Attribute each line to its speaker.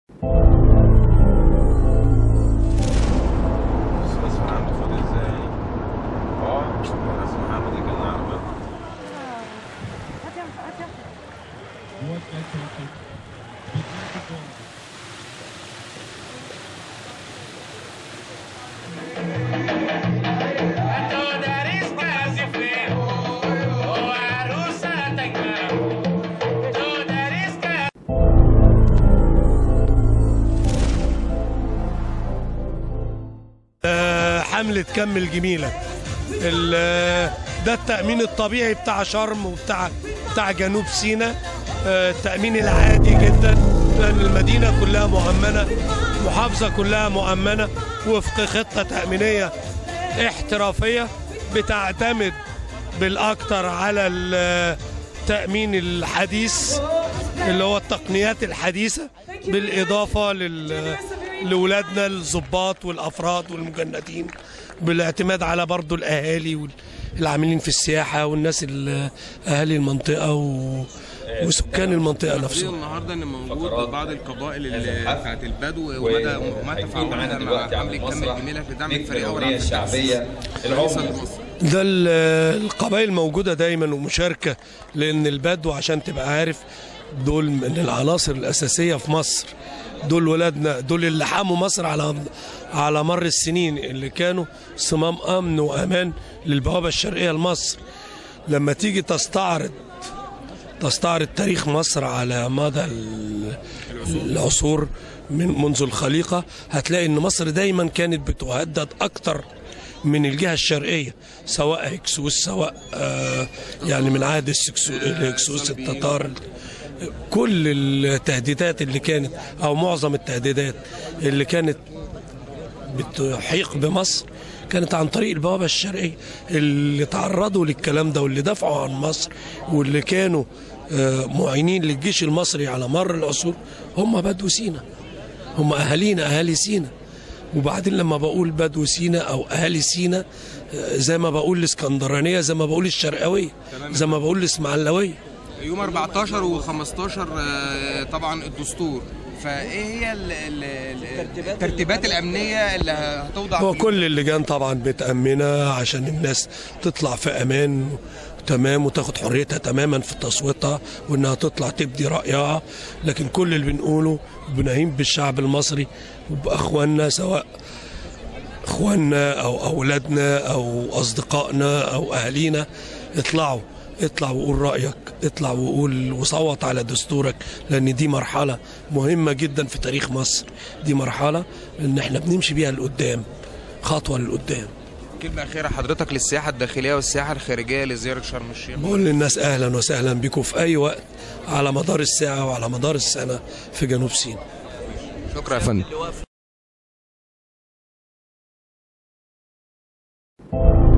Speaker 1: حملة كمل جميلك. ده التأمين الطبيعي بتاع شرم وبتاع جنوب سيناء. التأمين العادي جدا، لأن المدينة كلها مؤمنة، محافظة كلها مؤمنة وفق خطة تأمينية احترافية بتعتمد بالأكثر على التأمين الحديث اللي هو التقنيات الحديثة، بالإضافة لولادنا الضباط والأفراد والمجندين، بالاعتماد على برضو الأهالي والعاملين في السياحة والناس أهالي المنطقة وسكان المنطقة نفسهم.
Speaker 2: النهارده ان موجود بعض القبائل اللي بتاعت البدو وما تفعل معانا مع حملة كمل جميلك لدعم الفريق اول الشعبية
Speaker 1: ده القبائل موجودة دايما ومشاركة، لأن البدو عشان تبقى عارف دول من العناصر الأساسية في مصر. دول ولادنا، دول اللي حاموا مصر على مر السنين، اللي كانوا صمام أمن وأمان للبوابة الشرقية لمصر. لما تيجي تستعرض تاريخ مصر على مدى العصور منذ الخليقة، هتلاقي ان مصر دايما كانت بتهدد اكتر من الجهة الشرقية، سواء هكسوس، سواء يعني من عهد الهكسوس التتار. كل التهديدات اللي كانت او معظم التهديدات اللي كانت بتحيق بمصر كانت عن طريق البوابة الشرقية. اللي تعرضوا للكلام ده واللي دافعوا عن مصر واللي كانوا معينين للجيش المصري على مر العصور هم بدو سيناء، هم أهالي سيناء. وبعدين لما بقول بدو سيناء أو أهالي سيناء، زي ما بقول الإسكندرانية، زي ما بقول الشرقاوية، زي ما بقول الإسماعيلاوية.
Speaker 2: يوم 14 و15 طبعا الدستور، فايه هي الترتيبات الامنيه اللي هتوضع؟
Speaker 1: هو كل اللجان طبعا متامنه عشان الناس تطلع في امان تمام وتاخد حريتها تماما في تصويتها وانها تطلع تبدي رايها. لكن كل اللي بنقوله بنهيم بالشعب المصري وباخواننا، سواء اخواننا او اولادنا او اصدقائنا او اهالينا، اطلع وقول رأيك، اطلع وقول وصوت على دستورك، لأن دي مرحلة مهمة جدا في تاريخ مصر. دي مرحلة إن احنا بنمشي بيها لقدام، خطوة لقدام.
Speaker 2: كلمة أخيرة حضرتك للسياحة الداخلية والسياحة الخارجية لزيارة شرم الشيخ.
Speaker 1: بقول للناس أهلا وسهلا بكم في أي وقت على مدار الساعة وعلى مدار السنة في جنوب سيناء.
Speaker 2: شكرا يا فندم.